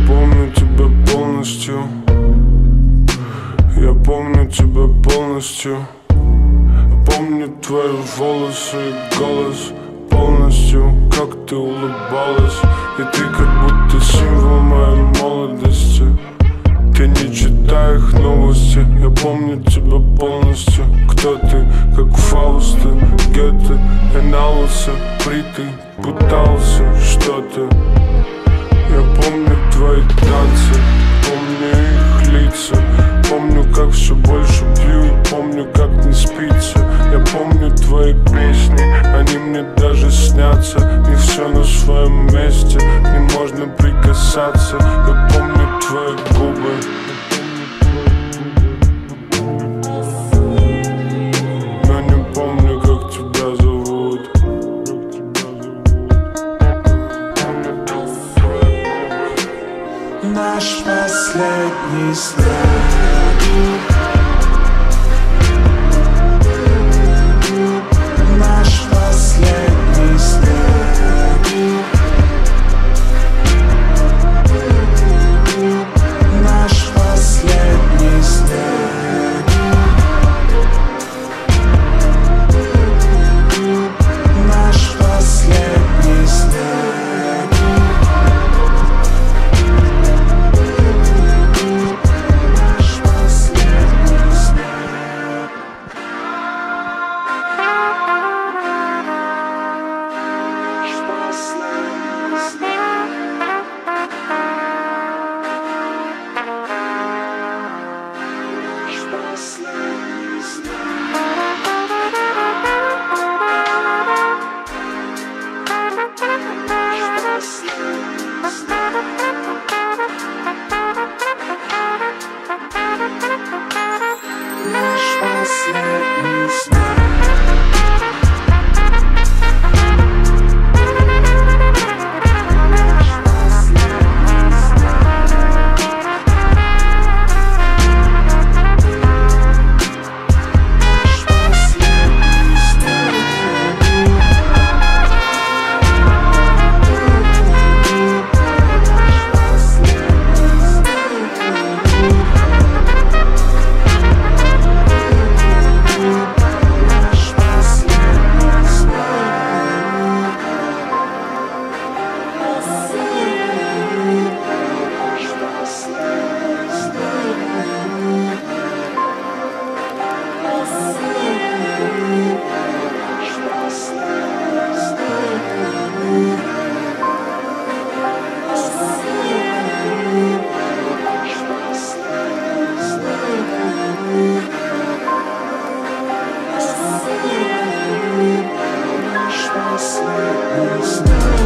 помню тебя полностью. Я помню тебя полностью. Помню твои волосы и голос полностью, как ты улыбалась. И ты как будто символ моей молодости. Ты не читай их новости. Я помню тебя полностью. Кто ты, как Фауста, Гёте и Налоса. Притый пытался что-то. Я помню твои танцы, помню их лица. Помню, как все больше пью, и помню, как не спится. Я помню твои песни, они мне даже снятся. Не все на своем месте, к ним можно прикасаться. Я помню твои губы. Но не помню, как тебя зовут. Наш последний снег. Наш последний снег. Наш последний снег. Наш последний снег. Последний снег.